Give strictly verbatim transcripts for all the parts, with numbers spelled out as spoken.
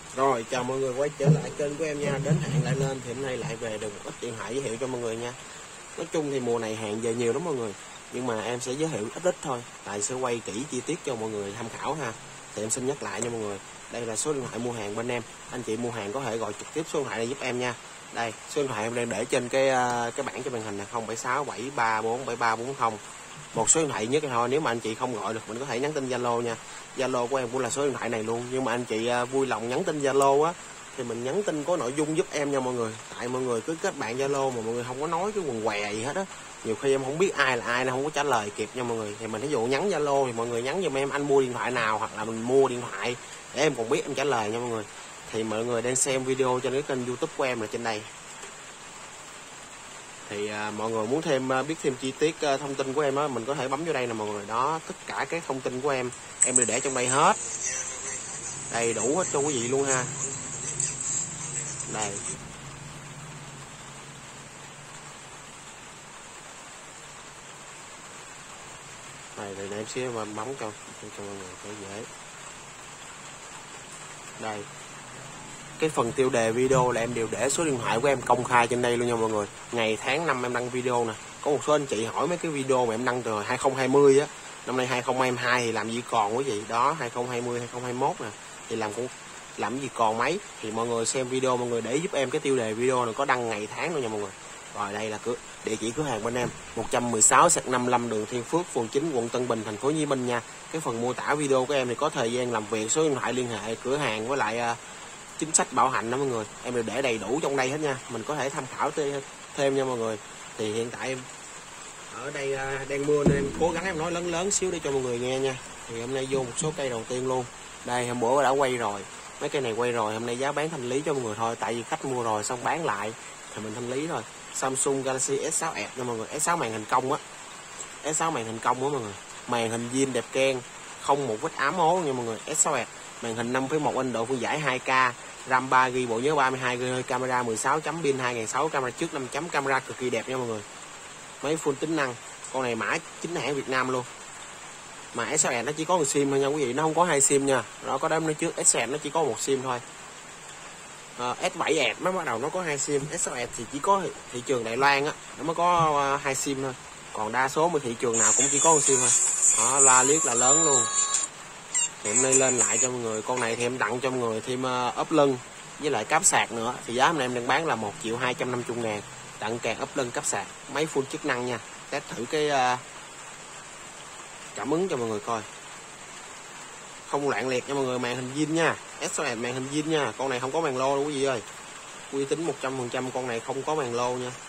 Rồi chào mọi người quay trở lại kênh của em nha. Đến hạn lại lên thì hôm nay lại về được một ít điện thoại giới thiệu cho mọi người nha. Nói chung thì mùa này hàng về nhiều lắm mọi người, nhưng mà em sẽ giới thiệu ít ít thôi, tại sẽ quay kỹ chi tiết cho mọi người tham khảo ha. Thì em xin nhắc lại nha mọi người, đây là số điện thoại mua hàng bên em. Anh chị mua hàng có thể gọi trực tiếp số điện thoại này giúp em nha. Đây số điện thoại em đang để trên cái cái bảng trên màn hình là không bảy sáu bảy ba bốn bảy ba bốn không. Một số điện thoại nhất thôi, nếu mà anh chị không gọi được mình có thể nhắn tin Zalo nha. Zalo của em cũng là số điện thoại này luôn, nhưng mà anh chị vui lòng nhắn tin Zalo á thì mình nhắn tin có nội dung giúp em nha mọi người. Tại mọi người cứ kết bạn Zalo mà mọi người không có nói cái quần què gì hết á, nhiều khi em không biết ai là ai, nó không có trả lời kịp nha mọi người. Thì mình ví dụ nhắn Zalo thì mọi người nhắn giùm em anh mua điện thoại nào, hoặc là mình mua điện thoại để em còn biết em trả lời nha mọi người. Thì mọi người đang xem video trên cái kênh YouTube của em là trên đây. Thì à, mọi người muốn thêm biết thêm chi tiết à, thông tin của em á, mình có thể bấm vô đây nè mọi người. Đó, tất cả các thông tin của em em đều để trong đây hết, đầy đủ hết cho quý vị luôn ha. Đây này này em xíu mà bấm cho cho mọi người thấy dễ. Đây, cái phần tiêu đề video là em đều để số điện thoại của em công khai trên đây luôn nha mọi người. Ngày tháng năm em đăng video nè. Có một số anh chị hỏi mấy cái video mà em đăng từ hai không hai không á, năm nay hai không hai hai thì làm gì còn quý vị. Đó, hai không hai không hai không hai mốt nè, thì làm cũng làm gì còn mấy. Thì mọi người xem video mọi người để giúp em cái tiêu đề video này có đăng ngày tháng luôn nha mọi người. Rồi đây là cửa địa chỉ cửa hàng bên em, một trăm mười sáu năm mươi lăm đường Thiên Phước, phường chín, quận Tân Bình, thành phố Hồ Chí Minh nha. Cái phần mô tả video của em thì có thời gian làm việc, số điện thoại liên hệ cửa hàng với lại uh, chính sách bảo hành đó mọi người, em đều để đầy đủ trong đây hết nha. Mình có thể tham khảo thêm nha mọi người. Thì hiện tại em ở đây uh, đang mưa nên em cố gắng em nói lớn lớn xíu để cho mọi người nghe nha. Thì hôm nay vô một số cây đầu tiên luôn. Đây hôm bữa đã quay rồi, mấy cây này quay rồi, hôm nay giá bán thanh lý cho mọi người thôi, tại vì khách mua rồi xong bán lại thì mình thanh lý thôi. Samsung Galaxy S sáu Edge nha mọi người, S sáu màn hình cong á, S sáu màn hình cong á mọi người, màn hình zin đẹp keng, không một vết ám hố nha mọi người. S sáu Edge màn hình năm phẩy một inch, độ phân giải hai K, RAM ba gi ga bai, bộ nhớ ba mươi hai gi ga bai, camera mười sáu chấm, pin hai nghìn sáu trăm, camera trước năm chấm, camera cực kỳ đẹp nha mọi người. Máy full tính năng, con này mã chính hãng Việt Nam luôn. Mà S sáu Edge nó chỉ có một sim thôi nha quý vị, nó không có hai sim nha. Nó có đám nói trước, S sáu Edge nó chỉ có một sim thôi. Uh, S bảy Edge mới bắt đầu nó có hai sim, S sáu Edge thì chỉ có thị trường Đài Loan á nó mới có uh, hai sim thôi, còn đa số mà thị trường nào cũng chỉ có một sim thôi. Đó, la liết là lớn luôn. Thì hôm nay lên lại cho mọi người, con này thì em tặng cho mọi người thêm uh, ốp lưng với lại cáp sạc nữa. Thì giá hôm nay em đang bán là một triệu hai trăm năm mươi ngàn, tặng kèm ốp lưng cáp sạc, máy full chức năng nha. Test thử cái uh, cảm ứng cho mọi người coi, không loạn liệt nha mọi người. Màn hình zin nha, S sáu Edge màn hình zin nha, con này không có màn lô đâu quý vị ơi, uy tín một trăm phần trăm, con này không có màn lô nha,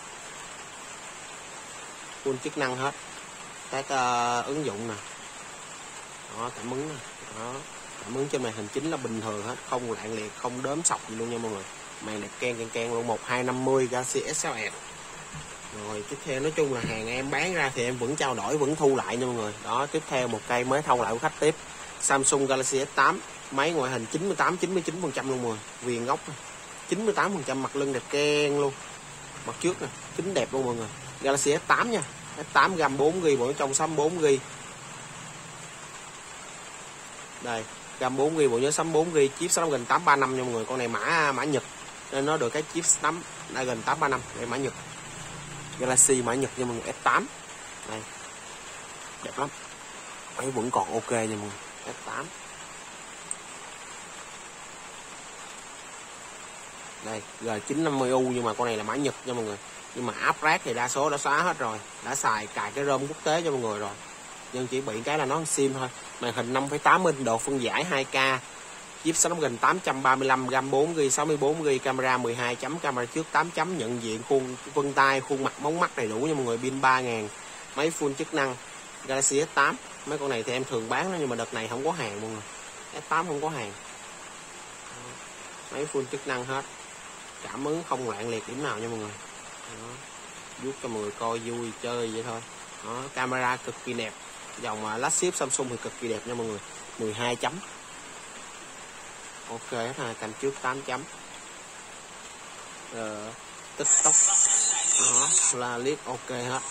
full chức năng hết. Các uh, ứng dụng nè, đó, cảm ứng nè, đó, cảm ứng trên màn hình chính là bình thường hết, không loạn liệt, không đốm sọc gì luôn nha mọi người. Màn đẹp keng keng keng luôn, một hai năm mươi Galaxy S sáu Edge. Rồi tiếp theo nói chung là hàng em bán ra thì em vẫn trao đổi, vẫn thu lại nha mọi người. Đó, tiếp theo một cây mới thâu lại của khách tiếp, Samsung Galaxy S tám, máy ngoại hình chín mươi tám chín mươi chín phần trăm luôn rồi, viền góc chín mươi tám phần trăm, mặt lưng đẹp keng luôn, mặt trước nè kính đẹp luôn mọi người. Galaxy S tám nha, S tám RAM bốn gi ga bai, bộ nhớ trong sáu mươi bốn gi ga bai. Đây, RAM bốn gi ga bai, bộ nhớ sáu mươi bốn gi ga bai, chip Snapdragon tám ba năm nha mọi người. Con này mã mã Nhật nên nó được cái chip Snapdragon tám ba năm, đây mã Nhật. Galaxy mã Nhật nha mọi người, S tám. Đây, đẹp lắm, máy vẫn còn ok nha mọi người. S tám. Đây, G chín năm mươi U, nhưng mà con này là mã Nhật nha mọi người. Nhưng mà áp rác thì đa số đã xóa hết rồi, đã xài cài cái ROM quốc tế cho mọi người rồi, nhưng chỉ bị cái là nó sim thôi. Màn hình năm phẩy tám inch, độ phân giải hai K, chip Snapdragon tám trăm ba mươi lăm, RAM bốn gi ga bai, sáu mươi bốn gi ga bai, camera mười hai chấm, camera trước tám chấm, nhận diện khuôn vân tay, khuôn mặt, mống mắt đầy đủ nha mọi người. Pin ba nghìn, máy full chức năng. Galaxy S tám, mấy con này thì em thường bán đó, nhưng mà đợt này không có hàng mọi người. S tám không có hàng. Máy full chức năng hết, cảm ứng không loạn liệt điểm nào nha mọi người. Đó, vuốt cho mọi người coi vui chơi vậy thôi. Đó, camera cực kỳ đẹp, dòng flagship Samsung thì cực kỳ đẹp nha mọi người. mười hai chấm, ok hết ha, cam trước tám chấm. Ờ, TikTok đó là clip ok hết.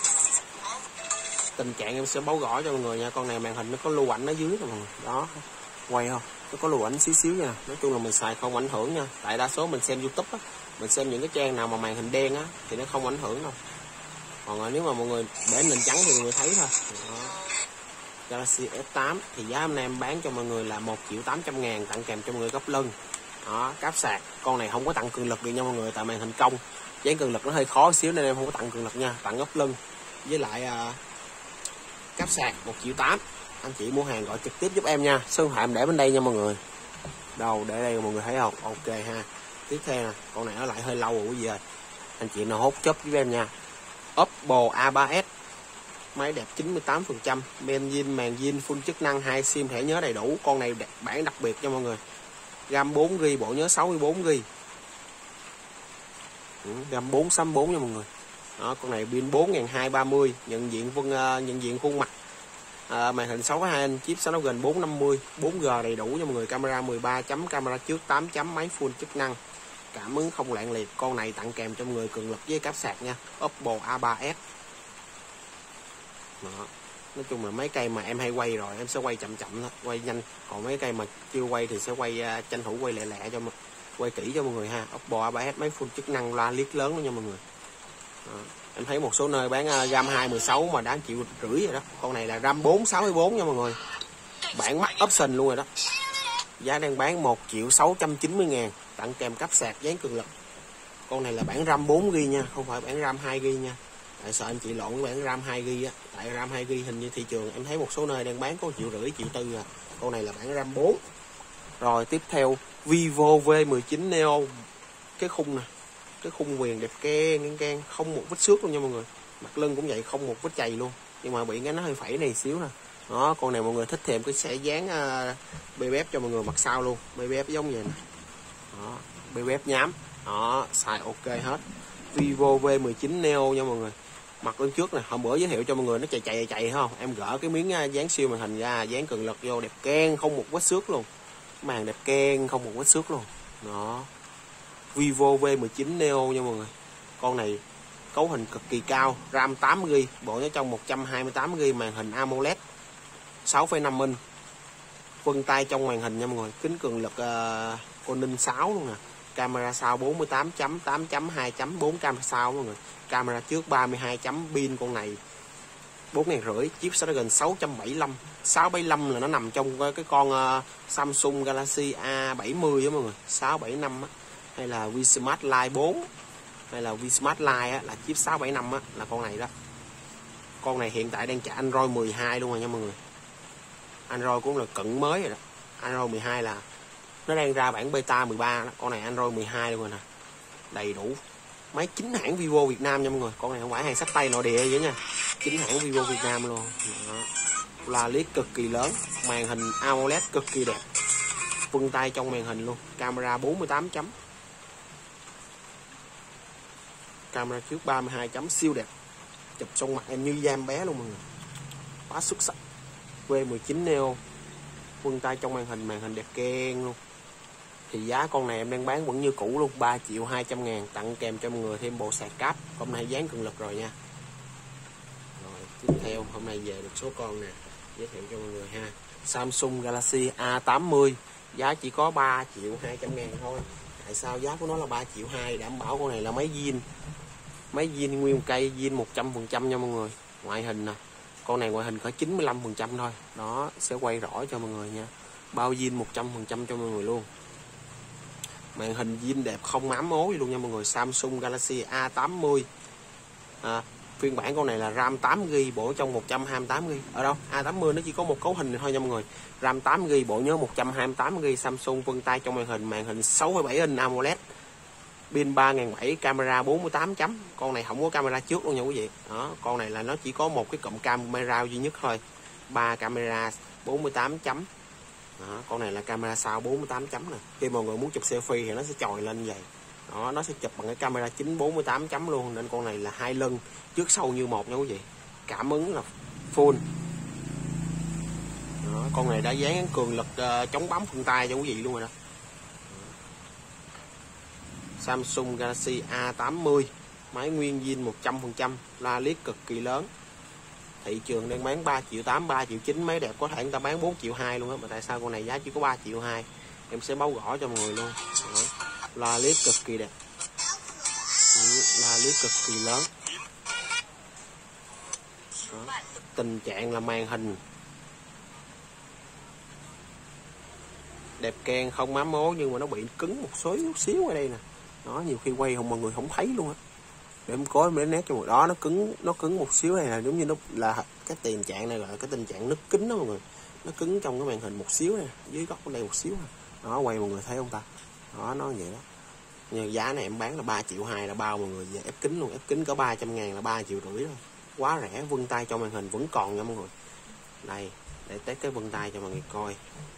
Tình trạng em sẽ báo gõ cho mọi người nha. Con này màn hình nó có lưu ảnh ở dưới nè mọi người, đó quay không, nó có lùa ảnh xíu xíu nha. Nói chung là mình xài không ảnh hưởng nha, tại đa số mình xem YouTube á, mình xem những cái trang nào mà màn hình đen á thì nó không ảnh hưởng đâu. Còn nếu mà mọi người để nền trắng thì mọi người thấy thôi. Đó. Galaxy S tám thì giá hôm nay em bán cho mọi người là một triệu tám trăm ngàn, tặng kèm cho mọi người gấp lưng. Đó, cáp sạc. Con này không có tặng cường lực được nha mọi người, tại màn hình cong, dán cường lực nó hơi khó xíu nên em không có tặng cường lực nha, tặng gấp lưng. Với lại uh, cáp sạc một triệu tám. Anh chị mua hàng gọi trực tiếp giúp em nha. Số điện thoại em để bên đây nha mọi người. Đâu để đây mọi người thấy không? Ok ha. Tiếp theo nè, con này nó lại hơi lâu rồi quý vị ơi. Anh chị nào hốt chớp giúp em nha. Oppo A ba S, máy đẹp chín mươi tám phần trăm, men zin, màn zin, full chức năng, hai sim, thẻ nhớ đầy đủ. Con này bản đặc biệt cho mọi người. RAM bốn gi ga bai, bộ nhớ sáu mươi bốn gi ga bai. Ừ, RAM bốn sáu bốn nha mọi người. Đó, con này pin bốn nghìn hai trăm ba mươi, nhận diện vân uh, nhận diện khuôn mặt. À, màn hình sáu phẩy hai inch, chip Snapdragon bốn năm mươi, bốn G đầy đủ cho mọi người, camera mười ba chấm, camera trước tám chấm, máy full chức năng, cảm ứng không loạn liệt. Con này tặng kèm cho mọi người cường lực với cáp sạc nha. Oppo A ba S. Đó. Nói chung là mấy cây mà em hay quay rồi em sẽ quay chậm chậm thôi, quay nhanh. Còn mấy cây mà chưa quay thì sẽ quay uh, tranh thủ quay lẹ lẹ cho mọi quay kỹ cho mọi người ha. Oppo A ba S, máy full chức năng, loa liếc lớn đó nha mọi người. Đó. Em thấy một số nơi bán uh, RAM hai mười sáu mà đáng triệu rưỡi rồi đó. Con này là RAM bốn sáu mươi bốn nha mọi người, bản mắt option luôn rồi đó. Giá đang bán một triệu sáu trăm chín mươi ngàn, tặng kèm cáp sạc dán cường lực. Con này là bản RAM bốn gi ga bai nha, không phải bản RAM hai gi ga bai nha. Tại sợ anh chị lộn với bản RAM hai gi ga bai á. Tại RAM hai gi ga bai hình như thị trường em thấy một số nơi đang bán có triệu rưỡi, triệu tư à. Con này là bản RAM bốn. Rồi tiếp theo Vivo V mười chín Neo. Cái khung nè, cái khung viền đẹp keng keng keng, không một vết xước luôn nha mọi người. Mặt lưng cũng vậy, không một vết chày luôn. Nhưng mà bị cái nó hơi phẩy này xíu nè. Đó, con này mọi người thích thêm cái sẽ dán uh, bê bê ép cho mọi người mặt sau luôn. bê bê ép giống vậy nè. Đó, bê bê ép nhám. Đó, xài ok hết. Vivo V mười chín Neo nha mọi người. Mặt bên trước nè, hôm bữa giới thiệu cho mọi người nó chạy chạy chạy không? Em gỡ cái miếng dán siêu màn hình ra, dán cường lực vô đẹp keng, không một vết xước luôn. Màn đẹp keng, không một vết xước luôn. Đó. Vivo V mười chín Neo nha mọi người. Con này cấu hình cực kỳ cao, RAM tám gi ga bai, bộ nhớ trong một trăm hai mươi tám gi ga bai, màn hình AMOLED sáu phẩy năm inch. Vân tay trong màn hình nha mọi người, kính cường lực uh, Corning sáu luôn nè. Camera sau bốn mươi tám chấm, tám chấm, hai chấm, bốn camera sau mọi người. Camera trước ba mươi hai chấm, pin con này bốn nghìn rưỡi, chip Snapdragon sáu trăm bảy mươi lăm. sáu bảy lăm là nó nằm trong cái con uh, Samsung Galaxy A bảy mươi á mọi người, sáu bảy năm á. Hay là Vsmart Line bốn, hay là Vsmart Line á, là chip sáu bảy năm á, là con này đó. Con này hiện tại đang chạy Android mười hai luôn rồi nha mọi người. Android cũng là cận mới rồi đó. Android mười hai là nó đang ra bản beta mười ba đó. Con này Android mười hai luôn rồi nè. Đầy đủ. Máy chính hãng Vivo Việt Nam nha mọi người. Con này không phải hàng xách tay nội địa vậy nha. Chính hãng Vivo Việt Nam luôn. Đó. Là liếc cực kỳ lớn, màn hình AMOLED cực kỳ đẹp. Vân tay trong màn hình luôn, camera bốn mươi tám chấm. Camera trước ba mươi hai chấm siêu đẹp. Chụp xong mặt em như da em bé luôn mọi người. Quá xuất sắc. V mười chín Neo. Vân tay trong màn hình, màn hình đẹp keng luôn. Thì giá con này em đang bán vẫn như cũ luôn, ba triệu hai trăm ngàn, tặng kèm cho mọi người thêm bộ sạc cáp. Hôm nay dán cường lực rồi nha. Rồi tiếp theo hôm nay về được số con nè, giới thiệu cho mọi người ha. Samsung Galaxy A tám mươi, giá chỉ có ba triệu hai trăm ngàn thôi. Tại sao giá của nó là ba triệu hai? Đảm bảo con này là máy zin. Máy zin nguyên cây, zin một trăm phần trăm nha mọi người. Ngoại hình nè, con này ngoại hình có chín mươi lăm phần trăm thôi. Đó, sẽ quay rõ cho mọi người nha. Bao zin một trăm phần trăm cho mọi người luôn. Màn hình zin đẹp không ám ố gì luôn nha mọi người. Samsung Galaxy A tám mươi. À, phiên bản con này là RAM tám gi ga bai, bộ trong một trăm hai mươi tám gi ga bai. Ở đâu? A tám mươi nó chỉ có một cấu hình này thôi nha mọi người. RAM tám gi ga bai, bộ nhớ một trăm hai mươi tám gi ga bai. Samsung vân tay trong màn hình, màn hình sáu phẩy bảy inch AMOLED. Pin ba nghìn bảy trăm, camera bốn mươi tám chấm. Con này không có camera trước luôn nha quý vị. Đó, con này là nó chỉ có một cái cụm camera duy nhất thôi. ba camera bốn mươi tám chấm. Đó, con này là camera sau bốn mươi tám chấm nè. Khi mọi người muốn chụp selfie thì nó sẽ chồi lên vậy. Đó, nó sẽ chụp bằng cái camera chính bốn mươi tám chấm luôn, nên con này là hai lưng trước sau như một nha quý vị. Cảm ứng là full. Đó, con này đã dán cường lực uh, chống bấm phân tay cho quý vị luôn rồi đó. Samsung Galaxy A tám mươi, máy nguyên zin một trăm phần trăm, la liếc cực kỳ lớn. thị trường đang bán ba triệu tám, ba triệu chín, máy đẹp có thể người ta bán bốn triệu hai luôn á, mà tại sao con này giá chỉ có ba triệu hai? Em sẽ báo gõ cho mọi người luôn. Đó. Loa clip cực kỳ đẹp. Loa clip cực kỳ lớn. Đó. Tình trạng là màn hình đẹp keng, không má mố, nhưng mà nó bị cứng một số chút xíu ở đây nè. Đó, nhiều khi quay không mọi người không thấy luôn á. Để em có để nét cho mọi người. Đó, nó cứng, nó cứng một xíu này là giống như nó là cái tình trạng này, là cái tình trạng nứt kính đó mọi người. Nó cứng trong cái màn hình một xíu này, dưới góc ở đây một xíu này. Đó, quay mọi người thấy không ta? Đó, nó vậy đó. Nhưng giá này em bán là ba triệu hai là bao mọi người, về ép kính luôn, ép kính có ba trăm ngàn là ba triệu rưỡi thôi. Quá rẻ, vân tay trong màn hình vẫn còn nha mọi người. Đây, để test cái vân tay cho mọi người coi.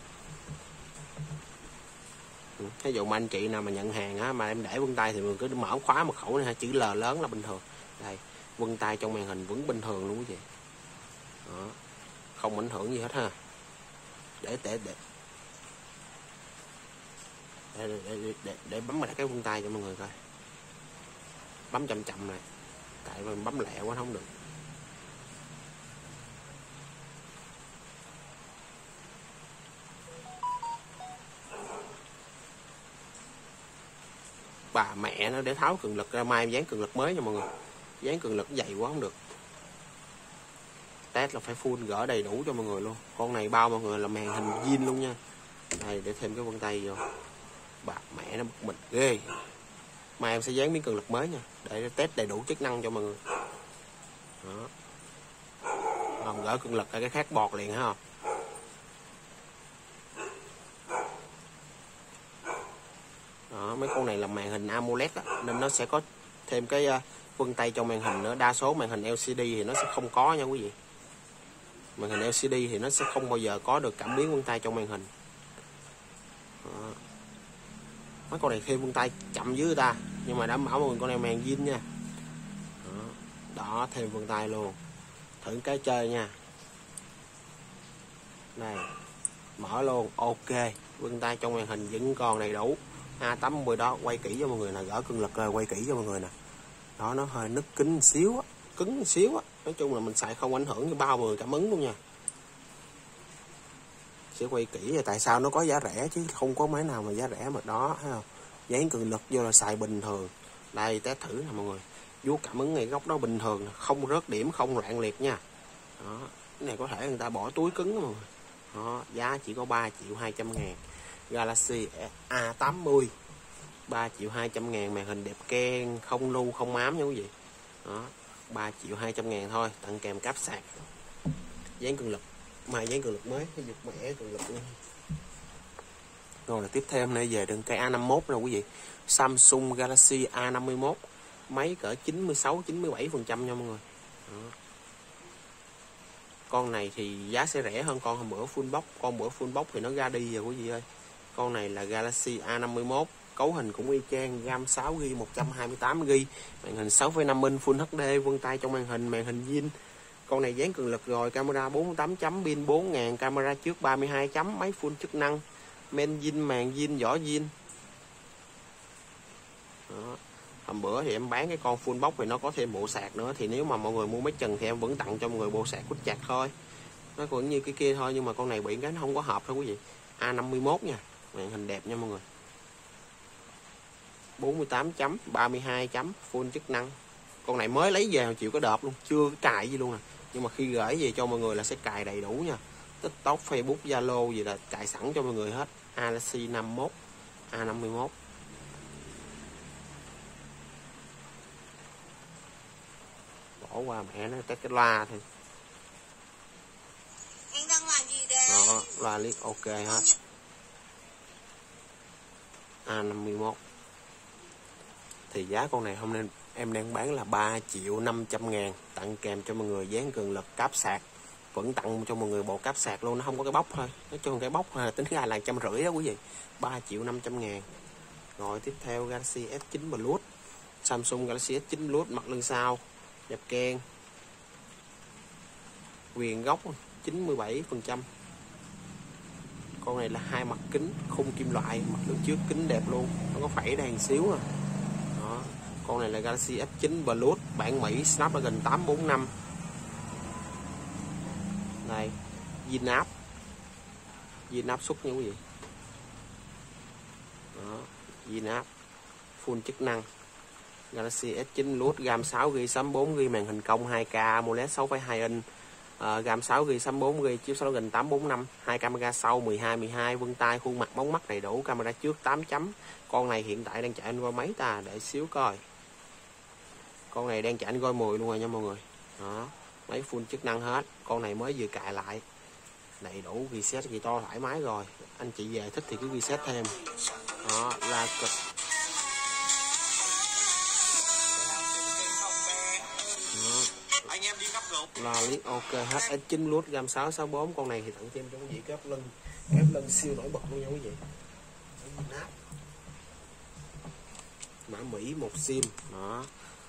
Ví dụ mà anh chị nào mà nhận hàng á, mà em để vân tay thì mình cứ mở khóa mật khẩu này ha, chữ L lớn là bình thường. Đây, vân tay trong màn hình vẫn bình thường luôn quý vị. Đó, không ảnh hưởng gì hết ha. Để để để để để, để, để, để bấm lại cái vân tay cho mọi người coi. Bấm chậm chậm này, tại mình bấm lẹ quá không được. Bà mẹ nó để tháo cường lực ra, mai em dán cường lực mới nha mọi người. Dán cường lực dày quá không được. Test là phải full gỡ đầy đủ cho mọi người luôn. Con này bao mọi người là màn hình zin luôn nha. Đây, để thêm cái vân tay vô. Bà mẹ nó bực mình ghê. Mai em sẽ dán miếng cường lực mới nha, để test đầy đủ chức năng cho mọi người. Đó. Còn gỡ cường lực là cái khác bọt liền ha. Đó, mấy con này là màn hình AMOLED đó, nên nó sẽ có thêm cái uh, vân tay trong màn hình nữa. Đa số màn hình lờ xê đê thì nó sẽ không có nha quý vị. Màn hình lờ xê đê thì nó sẽ không bao giờ có được cảm biến vân tay trong màn hình. Đó. Mấy con này thêm vân tay chậm dưới ta, nhưng mà đảm bảo mọi người con này màn zin nha. Đó. Đó, thêm vân tay luôn. Thử cái chơi nha. Đây, mở luôn, ok. Vân tay trong màn hình vẫn còn đầy đủ. A tám mươi đó, quay kỹ cho mọi người nè, gỡ cường lực rồi quay kỹ cho mọi người nè. Đó, nó hơi nứt kính một xíu á, cứng một xíu á. Nói chung là mình xài không ảnh hưởng như bao người cảm ứng luôn nha. Sẽ quay kỹ rồi, tại sao nó có giá rẻ chứ không có máy nào mà giá rẻ mà đó, thấy không? Dán cường lực vô là xài bình thường. Đây, test thử nè mọi người. Vuốt cảm ứng ngay góc đó bình thường, không rớt điểm, không loạn liệt nha. Đó, cái này có thể người ta bỏ túi cứng đó mọi người. Đó, giá chỉ có ba triệu hai trăm ngàn. Galaxy A tám mươi ba triệu hai trăm ngàn, màn hình đẹp keng, không lưu không ám nha quý vị. Đó, ba triệu hai trăm ngàn thôi, tặng kèm cáp sạc, dán cường lực, mai dán cường lực mới, cái dục mẹ cường lực nha. Rồi là tiếp theo hôm nay về đường cây A năm mươi mốt nè quý vị. Samsung Galaxy A năm mươi mốt, máy cỡ chín mươi sáu chín mươi bảy phần trăm nha mọi người. Đó. Con này thì giá sẽ rẻ hơn con hôm bữa full box, con bữa full box thì nó ra đi rồi quý vị ơi. Con này là Galaxy A năm mươi mốt, cấu hình cũng y chang, RAM sáu gi ga bai, một trăm hai mươi tám gi ga bai, màn hình sáu phẩy năm inch Full hát đê, vân tay trong màn hình, màn hình zin. Con này dán cường lực rồi, camera bốn mươi tám chấm, pin bốn nghìn, camera trước ba mươi hai chấm, máy full chức năng, men zin, màn zin, vỏ zin. Đó. Hôm bữa thì em bán cái con full box thì nó có thêm bộ sạc nữa, thì nếu mà mọi người mua mấy chừng thì em vẫn tặng cho mọi người bộ sạc quýt chặt thôi. Nó cũng như cái kia thôi, nhưng mà con này bị cái nó không có hợp thôi quý vị. A năm mươi mốt nha, màn hình đẹp nha mọi người. bốn mươi tám chấm, ba mươi hai chấm, full chức năng. Con này mới lấy về chịu có đợp luôn, chưa cài gì luôn nè. Nhưng mà khi gửi về cho mọi người là sẽ cài đầy đủ nha. TikTok, Facebook, Zalo gì là cài sẵn cho mọi người hết. Galaxy năm mươi mốt, A năm mươi mốt. Bỏ qua mẹ nó test cái loa thôi. Anh đang làm gì đấy? Đó, loa clip ok hết. A năm mươi mốt. Thì giá con này hôm nay em đang bán là ba triệu năm trăm ngàn, tặng kèm cho mọi người dán cường lực, cáp sạc, vẫn tặng cho mọi người bộ cáp sạc luôn, nó không có cái bóc thôi. Nói chung cái bóc là tính ra là trăm rưỡi đó quý vị. Ba triệu năm trăm ngàn. Rồi tiếp theo Galaxy S chín Plus, Samsung Galaxy S chín Plus, mặt lưng sau đẹp keng, viền góc chín mươi bảy phần trăm. Con này là hai mặt kính khung kim loại, mặt lưng trước kính đẹp luôn, nó có phẩy đèn xíu à. Đó. Con này là Galaxy S chín Plus, bản Mỹ, Snapdragon tám bốn năm. Đây, zin áp zin áp xuất như quý vị. Đó, zin áp full chức năng. Galaxy S chín Plus, RAM sáu gi ga bai, sáu bốn gi ga bai, màn hình cong hai K, AMOLED sáu phẩy hai inch, uh, RAM sáu gi ga bai, sáu bốn gi ga bai, chip sáu nghìn tám trăm bốn mươi lăm, hai camera sau mười hai mười hai, vân tay, khuôn mặt, mống mắt đầy đủ, camera trước tám chấm. Con này hiện tại đang chạy Android mấy ta, để xíu coi. Con này đang chạy Android mười luôn rồi nha mọi người. Đó, máy full chức năng hết. Con này mới vừa cài lại, đầy đủ reset gì to thoải mái rồi. Anh chị về thích thì cứ reset thêm. Đó, là cực. Là liếc ok hết. S chín Plus, RAM sáu sáu bốn. Con này thì tặng thêm cho quý vị cái ốp lưng, cái ốp lưng siêu nổi bật luôn nha quý vị. Mã Mỹ một sim. Đó,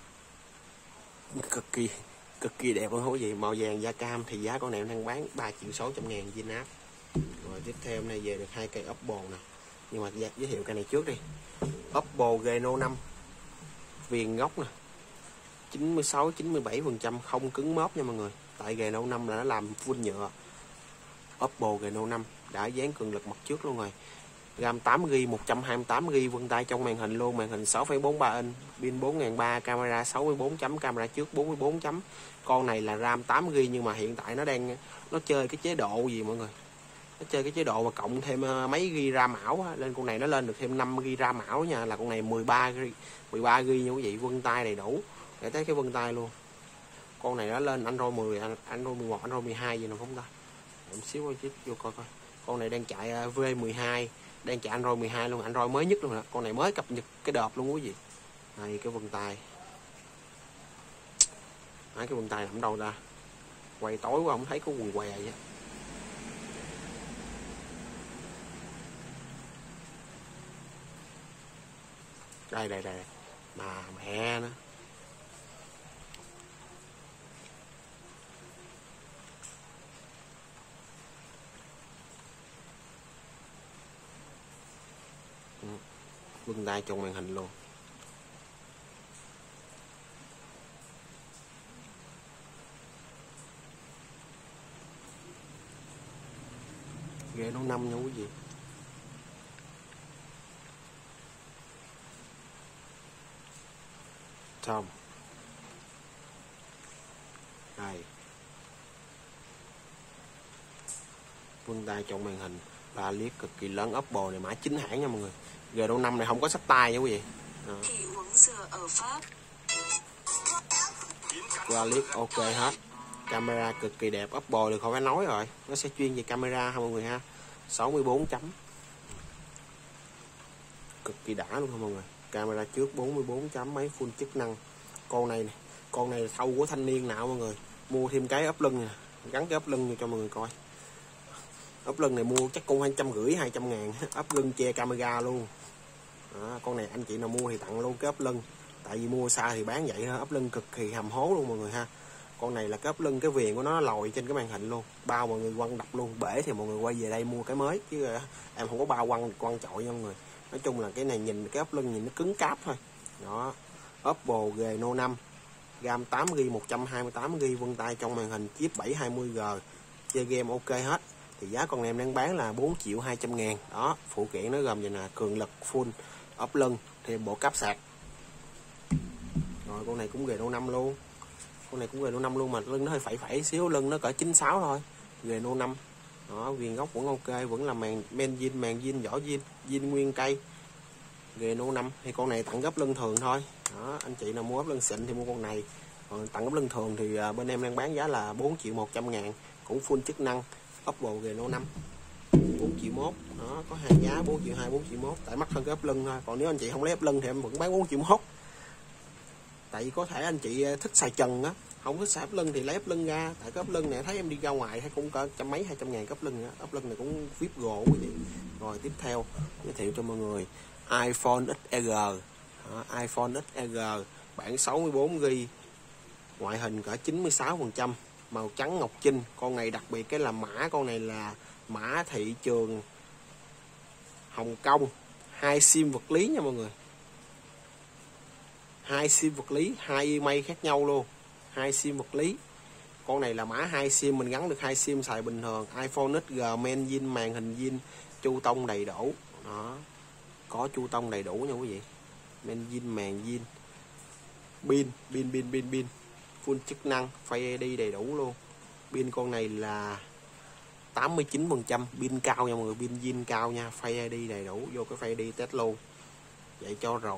cực kỳ cực kỳ đẹp luôn quý vị. Màu vàng da cam thì giá con này đang bán ba triệu sáu trăm ngàn zin áp. Rồi tiếp theo này về được hai cây Oppo nè, nhưng mà giới thiệu cây này trước đi. Oppo Reno năm viền gốc nè, chín mươi sáu chín mươi bảy phần trăm, không cứng móp nha mọi người. Tại Reno năm là nó làm full nhựa. Oppo Reno năm đã dán cường lực mặt trước luôn rồi. RAM tám gi ga bai, một trăm hai mươi tám gi ga bai, vân tay trong màn hình luôn, màn hình sáu phẩy bốn ba inch, pin bốn nghìn ba trăm, camera sáu mươi bốn chấm, camera trước bốn mươi bốn chấm. Con này là RAM tám gi ga bai nhưng mà hiện tại nó đang nó chơi cái chế độ gì mọi người? Nó chơi cái chế độ mà cộng thêm mấy ghi RAM ảo á, lên con này nó lên được thêm năm ghi RAM ảo nha, là con này mười ba gi ga bai, mười ba gi ga bai nha quý vị, vân tay đầy đủ. Để tới cái vân tay luôn. Con này nó lên Android mười, Android mười một, Android mười hai gì nào không ta? Một xíu coi chip vô coi coi. Con này đang chạy V mười hai, đang chạy Android mười hai luôn, Android mới nhất luôn nè. Con này mới cập nhật cái đợt luôn quý vị. Này cái vân tay. Đấy, cái vân tay nằm đâu ta? Quay tối quá không thấy có quần què vậy. Đây đây đây. Mà mẹ nó. Vân tay trong màn hình luôn. Reno năm nha quý vị. Xong. Đây. Vân tay trong màn hình, ba liếc cực kỳ lớn. Oppo này mã chính hãng nha mọi người. Reno năm này không có sách tay nha quý vị. Đó. Qua liếc ok hết. Camera cực kỳ đẹp. Oppo thì không phải nói rồi, nó sẽ chuyên về camera ha mọi người ha. sáu mươi bốn chấm, cực kỳ đã luôn ha mọi người. Camera trước bốn mươi bốn chấm, máy full chức năng. Con này này, con này là thâu của thanh niên nào mọi người. Mua thêm cái ốp lưng nè, gắn cái ốp lưng cho mọi người coi. Ốp lưng này mua chắc cũng hai trăm rưỡi hai trăm ngàn. Ốp lưng che camera luôn. Đó, con này anh chị nào mua thì tặng luôn cái ốp lưng. Tại vì mua xa thì bán vậy ha. Ốp lưng cực kỳ hầm hố luôn mọi người ha. Con này là cái ốp lưng, cái viền của nó lòi trên cái màn hình luôn. Bao mọi người quăng đập luôn. Bể thì mọi người quay về đây mua cái mới, chứ em không có bao quăng quăng chọi nha mọi người. Nói chung là cái này nhìn cái ốp lưng nhìn nó cứng cáp thôi. Đó. Oppo Reno năm, RAM tám gi ga bai, một trăm hai mươi tám gi ga bai, vân tay trong màn hình, chip bảy hai mươi G, chơi game ok hết. Thì giá con này em đang bán là bốn triệu hai trăm ngàn. Đó, phụ kiện nó gồm vậy nè, cường lực full, ốp lưng, thêm bộ cáp sạc. Rồi con này cũng Reno năm luôn. Con này cũng Reno năm luôn mà lưng nó hơi phẩy phẩy xíu, lưng nó cỡ chín sáu thôi. Reno năm. Đó, viền gốc vẫn ok, vẫn là màn men zin, màn zin, vỏ zin, zin nguyên cây. Reno năm thì con này tặng gấp lưng thường thôi. Đó, anh chị nào mua ốp lưng xịn thì mua con này. Còn tặng gấp lưng thường thì bên em đang bán giá là bốn triệu một trăm ngàn, cũng full chức năng. Oppo Reno năm bốn triệu mốt. Đó, có hai giá bốn triệu hai, bốn triệu mốt. Tại mắc hơn cái ốp lưng thôi. Còn nếu anh chị không lấy ốp lưng thì em vẫn bán bốn triệu mốt. Tại vì có thể anh chị thích xài trần á, không thích xài ốp lưng thì lấy ốp lưng ra. Tại cái ốp lưng này thấy em đi ra ngoài thấy cũng có trăm mấy hai trăm ngàn cái ốp lưng á. Ốp lưng này cũng vê i pê gỗ quý vị. Rồi tiếp theo giới thiệu cho mọi người iPhone ích e rờ. Đó, iPhone ích e rờ bản sáu mươi bốn gi ga bai, ngoại hình cỡ chín mươi sáu phần trăm, màu trắng ngọc trinh. Con này đặc biệt cái là mã con này là mã thị trường Hồng Kông, hai sim vật lý nha mọi người. Hai sim vật lý, hai email khác nhau luôn. Hai sim vật lý. Con này là mã hai sim, mình gắn được hai sim xài bình thường. iPhone ích giê, main zin, màn hình zin, chu tông đầy đủ. Đó, có chu tông đầy đủ nha quý vị. Main zin, màn zin, pin pin pin pin pin full chức năng, Face i đê đầy đủ luôn. Pin con này là tám mươi chín phần trăm, pin cao nha mọi người, pin zin cao nha, Face i đê đầy đủ, vô cái Face i đê test luôn. Vậy cho rồi.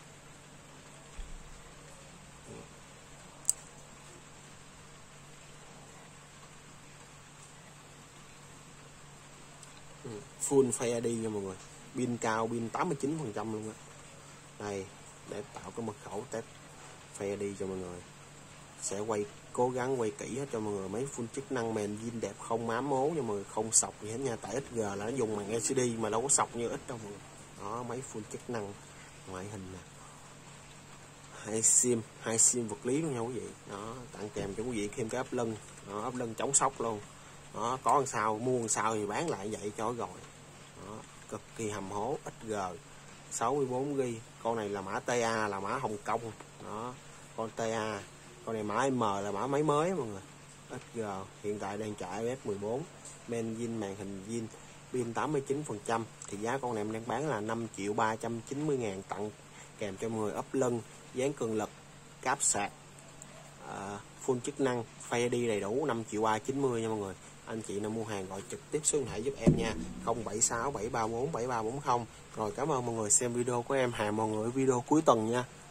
Full Face i đê nha mọi người, pin cao, pin tám mươi chín phần trăm luôn á. Đây, để tạo cái mật khẩu test Face i đê cho mọi người. Sẽ quay, cố gắng quay kỹ hết cho mọi người. Mấy full chức năng, màn zin đẹp, không mám mố nha mọi người, không sọc gì hết nha. Tại ích giê là nó dùng màn lờ xê đê mà đâu có sọc như ít đâu mọi người. Đó, mấy full chức năng, ngoại hình nè, hai sim, hai sim vật lý luôn nha quý vị. Đó, tặng kèm cho quý vị thêm cái ốp lưng, đó, ốp lưng chống sốc luôn. Đó, có làm sao mua làm sao thì bán lại vậy cho rồi. Đó, cực kỳ hầm hố. ích giê sáu mươi bốn gi bi. Con này là mã tê a, là mã Hồng Kông. Đó, con tê a. Con này mã M là mã máy mới mọi người. ích giê hiện tại đang chạy i ép mười bốn, main zin, màn hình zin, pin tám mươi chín phần trăm. Thì giá con này em đang bán là năm triệu ba trăm chín mươi ngàn, tặng kèm cho mọi người ốp lưng, dán cường lực, cáp sạc, uh, full chức năng, Face i đê đầy đủ, năm triệu ba trăm chín mươi nha mọi người. Anh chị nào mua hàng gọi trực tiếp số điện thoại giúp em nha, không bảy sáu bảy ba bốn bảy ba bốn không. Rồi cảm ơn mọi người xem video của em, hẹn mọi người video cuối tuần nha.